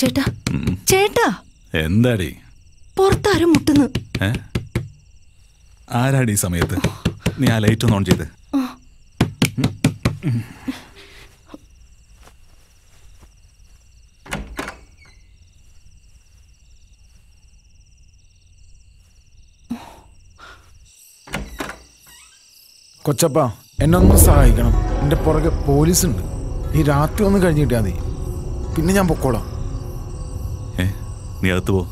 ചേട്ടാ ചേട്ടാ എന്താടി പുറത്താരും മുട്ടുന്നു. ആരാടി ഈ സമയത്ത്? നീ ആ ലൈറ്റ് ഒന്ന് ഓൺ ചെയ്ത്. കൊച്ചപ്പ എന്നെ ഒന്ന് സഹായിക്കണം. എൻ്റെ പുറകെ പോലീസുണ്ട്. ഈ രാത്രി ഒന്ന് കഴിഞ്ഞിട്ടാ മതി, പിന്നെ ഞാൻ പൊക്കോളാം. നീ അകത്ത് പോ.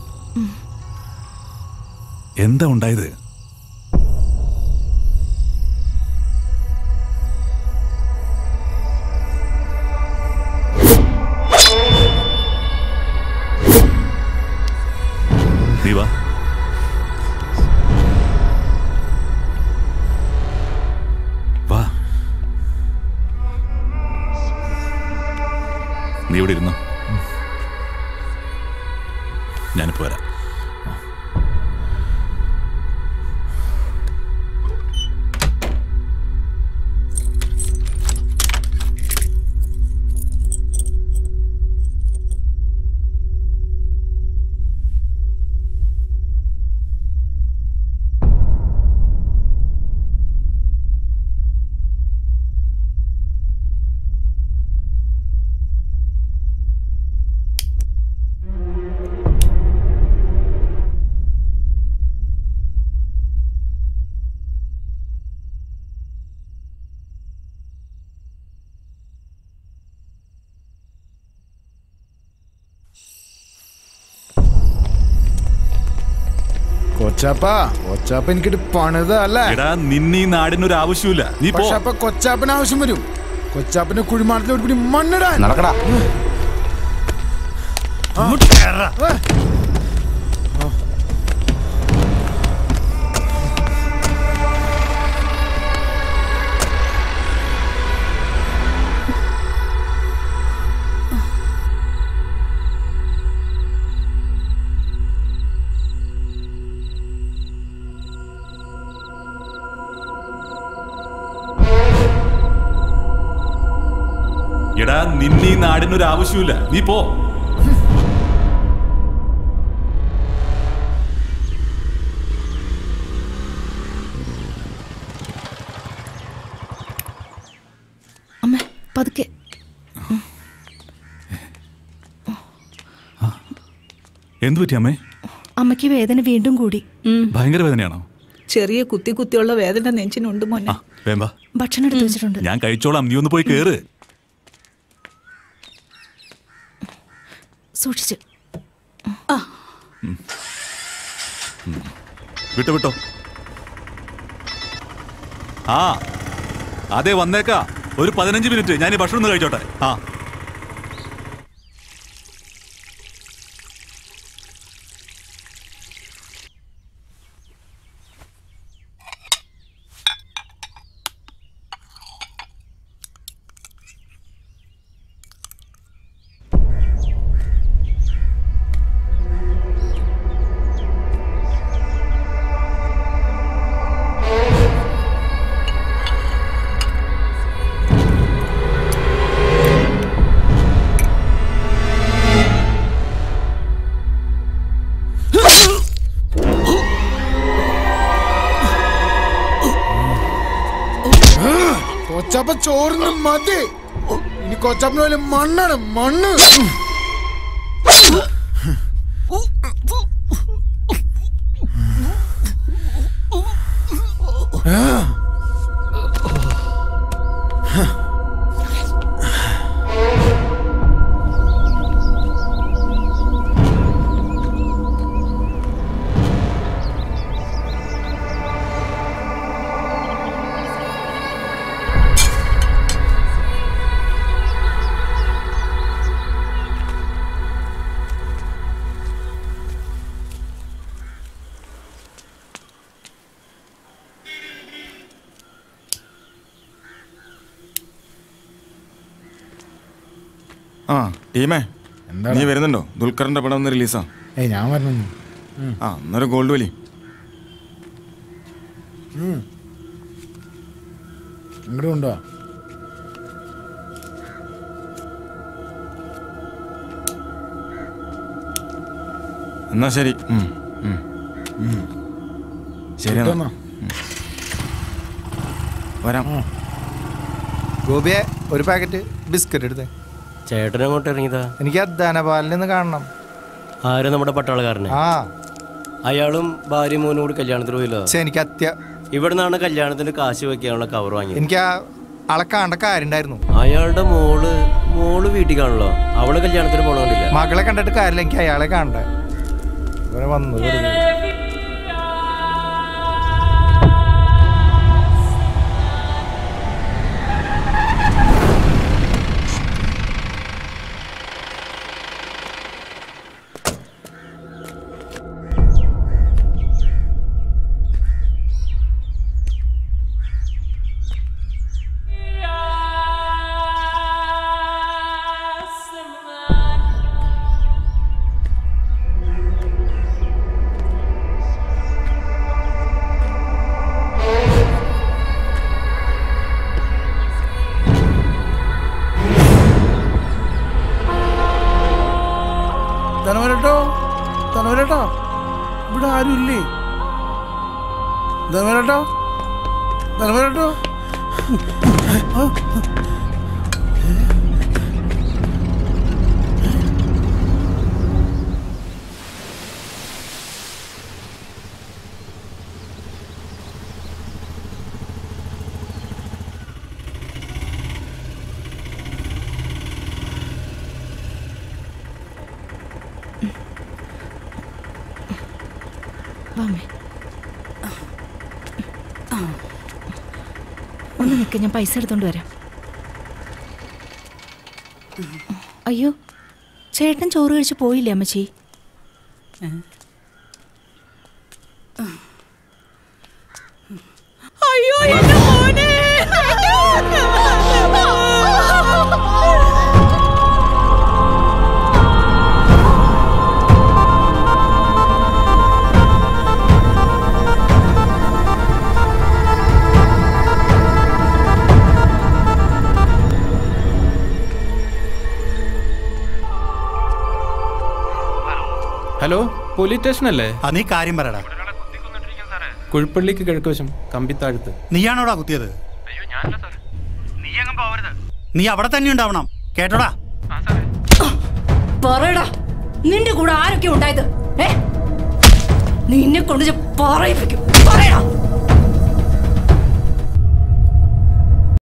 എന്താ ഉണ്ടായത്? നീ വാ. വാ, നീ ഇവിടെ ഇരുന്നോ, ഞാനിപ്പോ വരാം. കൊച്ചാപ്പ എനിക്കിട്ട് പണിതല്ലേ. നിന്നീ നാടിനൊരു ആവശ്യമില്ല. നീ കൊച്ചാപ്പന് ആവശ്യം വരും. കൊച്ചാപ്പന്റെ കുഴിമാടത്തിൽ ഒരു പിടി മണ്ണിടാൻ നടക്കടാ. നിന്നീ നാടിനൊരു ആവശ്യമില്ല. നീ പോ. അമ്മ പതുക്കെ. എന്തു പറ്റി അമ്മേ? അമ്മയ്ക്ക് വേദന വീണ്ടും കൂടി. ഭയങ്കര വേദനയാണോ? ചെറിയ കുത്തിയുള്ള വേദന നെഞ്ചിനുണ്ട് മോനെ. ഭക്ഷണം എടുത്തു വെച്ചിട്ടുണ്ട്, ഞാൻ കഴിച്ചോളാം. നീ ഒന്ന് പോയി കേറ്. സൂക്ഷിച്ച്. വിട്ടോ. ആ അതെ, വന്നേക്കാ. ഒരു 15 മിനിറ്റ് ഞാൻ ഈ ഭക്ഷണം ഒന്ന് കഴിച്ചോട്ടെ. കൊച്ചാപ്പ ചോറിന് മതി. ഇനി കൊച്ചാപ്പന് പോലെ മണ്ണാണ്, മണ്ണ്. ആ ടീമേ, നീ വരുന്നുണ്ടോ? ദുൽഖറിന്റെ പടം ഒന്ന് റിലീസാ. ഞാൻ വരുന്നു. അന്നൊരു ഗോൾഡ് വലി. ഇങ്ങോട്ട് കൊണ്ടുവാ. എന്നാ ശരി. ശരി എന്നാ വരാം. ഗോപിയെ ഒരു പാക്കറ്റ് ബിസ്ക്കറ്റ് എടുത്തേ. ചേട്ടൻ അങ്ങോട്ട് ഇറങ്ങിയതാ? എനിക്ക് ധനപാലിന് കാണണം. ആരും നമ്മുടെ പട്ടാളക്കാരനെ? ആ, അയാളും ഭാര്യ മോനും കൂടി കല്യാണത്തിന് പോയില്ലോ. എനിക്ക് ഇവിടെ നിന്നാണ് കല്യാണത്തിന് കാശ് വെക്കാനുള്ള കവർ വാങ്ങിയത്. എനിക്ക് ആളെ കാണേണ്ട കാര്യം ഉണ്ടായിരുന്നു. അയാളുടെ മോള് വീട്ടിൽ കാണല്ലോ. അവള് കല്യാണത്തിന് പോണോണ്ടില്ല. മകളെ കണ്ടിട്ട് കാര്യമില്ല, എനിക്ക് അയാളെ കാണണ്ടേ. ഇവിടെ വന്നു ധനവരട്ടോ, ഇവിടെ ആരും ഇല്ലേ? ധനവരട്ടോ. ഒന്ന് നിൽക്ക, ഞാൻ പൈസ എടുത്തോണ്ട് വരാം. അയ്യോ, ചേട്ടൻ ചോറ് കഴിച്ച് പോയില്ലേ അമ്മച്ചി? അയ്യോ എന്റെ മോനെ. ഹലോ, പോലീസ് സ്റ്റേഷൻ അല്ലേ? നീ കാര്യം പറയടാ. കുഴിപ്പള്ളിക്ക് കിഴക്കുവശം കമ്പിത്താഴത്ത്. നീയാണോടാ കുത്തിയത്? നീ അവിടെ തന്നെ ഉണ്ടാവണം, കേട്ടോടാ? പറയടാ, നിന്റെ കൂടെ ആരൊക്കെ ഉണ്ടായത്? നിന്നെ കൊണ്ട് പറയിപ്പിക്കും. പറയടാ.